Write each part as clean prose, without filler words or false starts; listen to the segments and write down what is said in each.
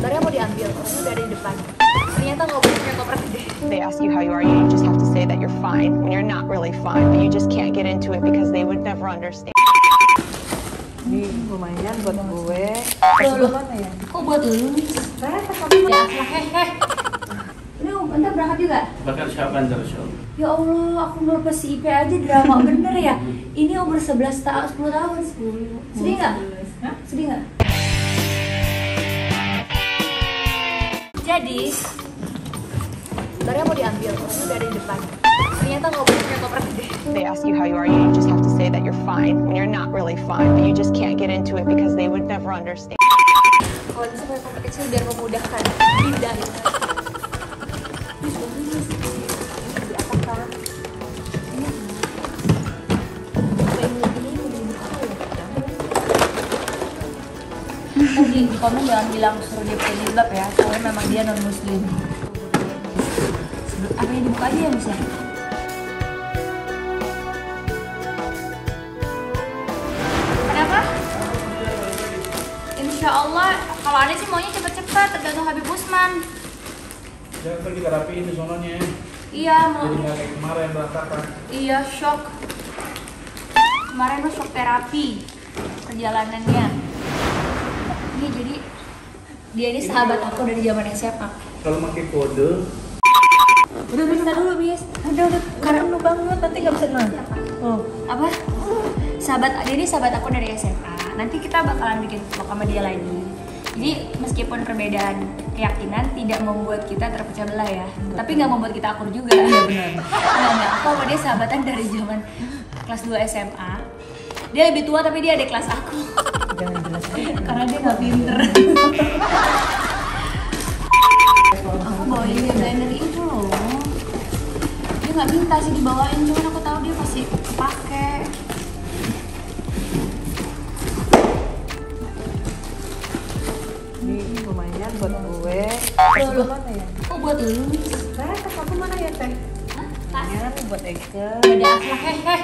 gambarnya mau diambil, orangnya udah ada di depan. Ternyata nggak punya koper gede. They ask you how you are, you just have to say that you're fine when you're not really fine, but you just can't get into it because they would never understand. Nih, lumayan buat gue. Loh, Mana ya? kok buat lu nih? Ya, hehehe. Ini bentar berangkat juga? Bakal siapa antar show? Ya Allah, aku melepas si IP aja drama bener ya. Ini umur 11 tahun, 10 tahun. Sedih nggak? Sedih nggak? Jadi, gambarnya mau diambil, orangnya udah ada di depan. Ternyata nggak punya koper gede. They ask you how you are, you just have to say that you're fine when you're not really fine, but you just can't get into it because they would never understand. Kalau bisa pakai koper kecil biar memudahkan pindah. Di komen jangan bilang suruh dia pakai jilbab ya, soalnya memang dia non muslim. Apa yang dibuka aja ya Miss ya? Kenapa? Insya Allah, kalau ada sih maunya cepet-cepet, tergantung Habib Usman. Jangan pergi terapiin di sononya. Iya mau. Jadi nggak kayak kemarin berantakan. Iya shock. Kemarin tuh shock terapi perjalanannya. Ini jadi dia ini sahabat aku dari zaman SMA. Kalau pakai kode, Udah bisa dulu bis. Udah karena lu banget nanti nggak bisa nah. Oh, Apa? Dia ini sahabat aku dari SMA. Nanti kita bakalan bikin vlog sama dia lagi. Jadi meskipun perbedaan keyakinan tidak membuat kita terpecah belah ya, tapi nggak membuat kita akur juga. Iya benar. Nggak. Aku sama dia sahabatan dari zaman kelas 2 SMA. Dia lebih tua tapi dia adik kelas aku. jangan jelas aja. Karena dia nggak pinter. Aku bawain dia blender itu loh. Dia nggak minta sih dibawain, cuman aku tahu dia pasti kepake. Nih, lumayan buat gue. Loh. Mana ya? Kok buat lu nih? Tas aku mana ya teh? Hah? Tas? Ya, buat Eke. Ada akhlak hehe.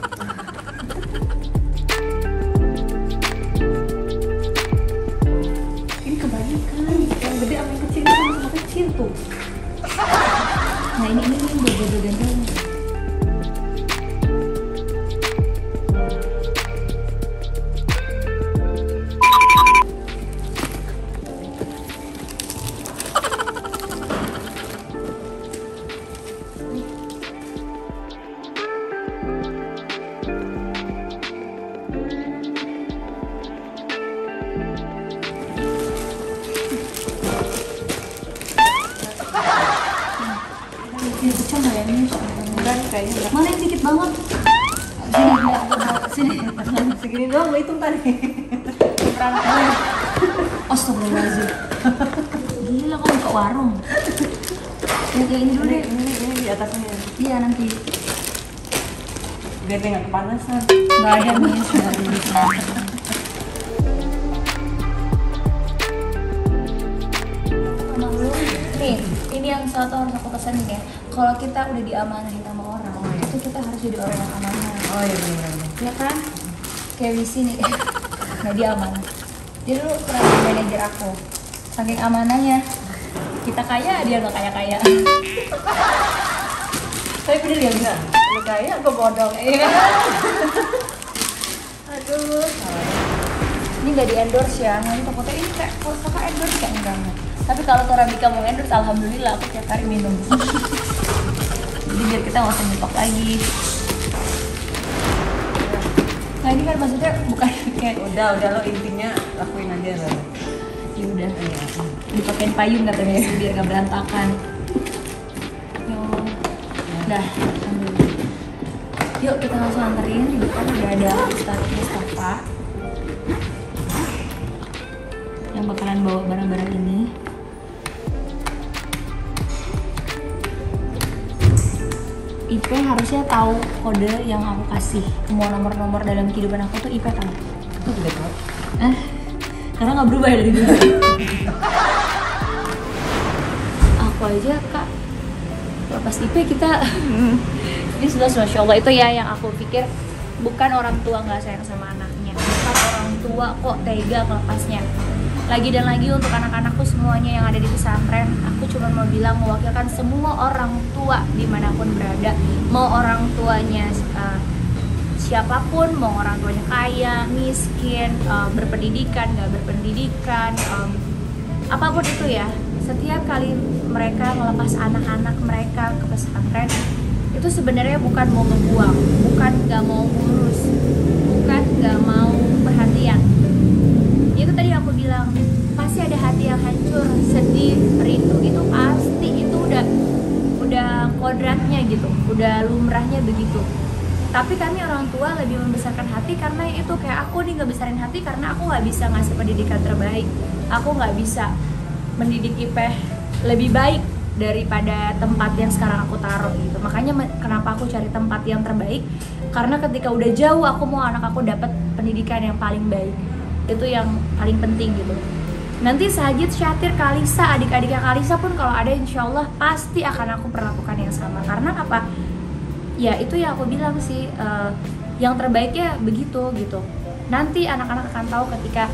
Ini kebalikan. Yang gede sama yang kecil itu sama kecil tuh. Nah ini buat gantung. Ya pecah nggak ya ini? Enggak nih kayaknya enggak. Mana yang dikit banget? Sini. Segini doang gue hitung tadi. Astagfirullahaladzim. Gila kok buka warung. Yang kayak ini dulu deh. Ini di atasnya. Iya nanti. Biar dia nggak kepanasan. Nggak ada Miss, nggak ada Miss. Nih, ini yang satu harus aku pesanin ya. Kalau kita udah diamanahin sama orang, itu kita harus jadi orang yang amanah. Oh iya benar. Ya kan? Kayak Wisi nih. Nah dia amanah. Dia dulu pernah jadi manajer aku. Saking amanahnya, kita kaya, dia nggak kaya-kaya. Tapi bener ya bisa? Lu kaya apa bodong? Iya. Aduh. Ini nggak di endorse ya. Nanti takutnya ini kayak kalau kakak endorse kayak enggak. Tapi kalau Torabika mau endorse, alhamdulillah aku tiap hari minum. Jadi biar kita nggak usah nyetok lagi. Nah ini kan maksudnya bukan kayak Udah lo intinya lakuin aja lo. ya udah dipakein payung katanya biar nggak berantakan. Ya Allah. Dah, alhamdulillah. Yuk kita langsung anterin, di depan udah ada Mustafa yang bakalan bawa barang-barang ini. IP harusnya tahu kode yang aku kasih. Semua nomor-nomor dalam kehidupan aku tuh IP tahu. Itu udah tau. Karena nggak berubah ya dari dulu. Aku aja kak lepas IP kita ini sudah Masya Allah itu ya yang aku pikir. Bukan orang tua nggak sayang sama anaknya, bukan orang tua kok tega melepasnya. lagi dan lagi untuk anak-anakku semuanya yang ada di pesantren, aku cuma mau bilang mewakilkan semua orang tua dimanapun berada, mau orang tuanya siapapun, mau orang tuanya kaya, miskin, berpendidikan, nggak berpendidikan, apapun itu ya. Setiap kali mereka melepas anak-anak mereka ke pesantren, itu sebenarnya bukan mau ngebuang, bukan nggak mau ngurus, bukan nggak mau perhatian. Itu tadi aku bilang, pasti ada hati yang hancur, sedih, rindu, itu pasti, itu udah kodratnya gitu, udah lumrahnya begitu. Tapi kami orang tua lebih membesarkan hati karena itu, kayak aku nih ngebesarin hati karena aku nggak bisa ngasih pendidikan terbaik, aku nggak bisa mendidik Ipeh lebih baik daripada tempat yang sekarang aku taruh gitu. Makanya kenapa aku cari tempat yang terbaik, karena ketika udah jauh aku mau anak aku dapat pendidikan yang paling baik, itu yang paling penting gitu. Nanti Sajid, Syatir, Kalisa, adik-adiknya Kalisa pun kalau ada insya Allah pasti akan aku perlakukan yang sama. Karena apa? Ya itu yang aku bilang sih, yang terbaiknya begitu gitu. Nanti anak-anak akan tahu ketika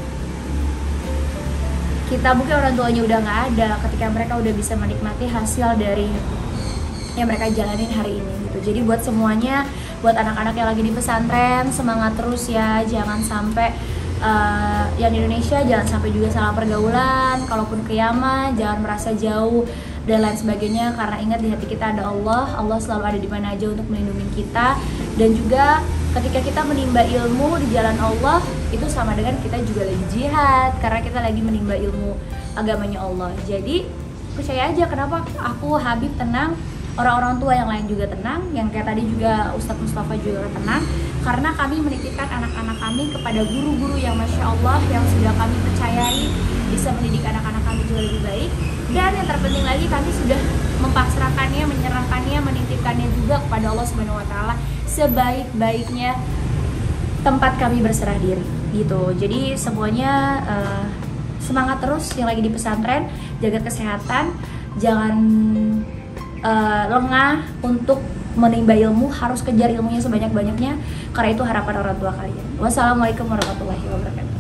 kita mungkin orang tuanya udah nggak ada, ketika mereka udah bisa menikmati hasil dari yang mereka jalanin hari ini gitu. Jadi buat semuanya, buat anak-anak yang lagi di pesantren, semangat terus ya, jangan sampai yang di Indonesia jangan sampai juga salah pergaulan, kalaupun ke Yaman jangan merasa jauh dan lain sebagainya, karena ingat di hati kita ada Allah, Allah selalu ada di mana aja untuk melindungi kita. Dan juga ketika kita menimba ilmu di jalan Allah, itu sama dengan kita juga lagi jihad, karena kita lagi menimba ilmu agamanya Allah. Jadi percaya aja, kenapa aku, Habib tenang, orang-orang tua yang lain juga tenang, yang kayak tadi juga Ustadz Mustafa juga tenang, karena kami menitipkan anak-anak kami kepada guru-guru yang Masya Allah, yang sudah kami percayai bisa mendidik anak-anak kami juga lebih baik. Dan yang terpenting lagi, kami sudah mempasrahkannya, menyerahkannya, menitipkannya juga kepada Allah Subhanahu wa Ta'ala sebaik-baiknya tempat kami berserah diri gitu. Jadi semuanya semangat terus yang lagi di pesantren, jaga kesehatan, jangan lengah untuk menimba ilmu, harus kejar ilmunya sebanyak-banyaknya karena itu harapan orang tua kalian. Wassalamualaikum warahmatullahi wabarakatuh.